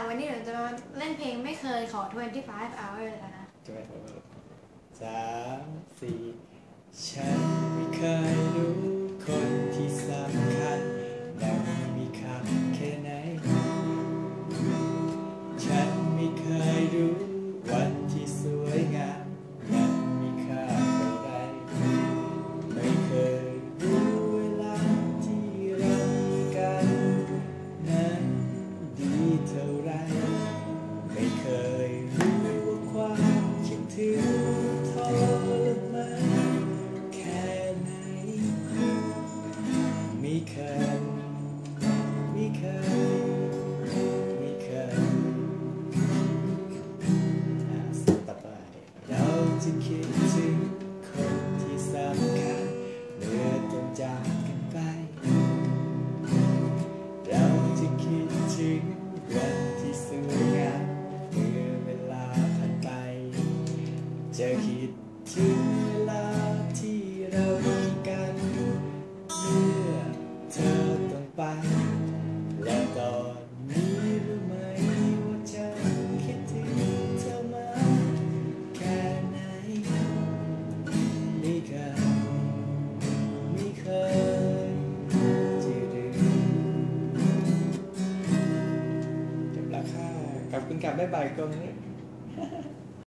วันนี้เราจะมาเล่นเพลงไม่เคยขอ25 hours แล้วนะจะไปผม3 4ฉันไม่เคยรู้คนที่สำคัญนั้นมีค่าแค่ไหนฉันไม่เคยรู้วันที่สวยงามนั้นมีค่าเท่าไรไม่เคยรู้เวลาที่เรามีกันนั้นดีเท่าไรไม่เคยรู้ว่าความคิดถึงทรมานแค่ไหนไม่เคยต่อไปเราจะคิดถึงคนที่สำคัญเมื่อต้องจากกันไปเราจะคิดถึงวันที่สวยงามเมื่อเวลาผ่านไปจะคิดถึงเวลาที่เรามีกันเมื่อเธอต้องไปและตอนนี้รู้ไหมว่าฉันคิดถึงเธอมาแค่ไหนไม่เคยจะลืมจบราคาขอบคุณกับบ๊ายบายกงนี้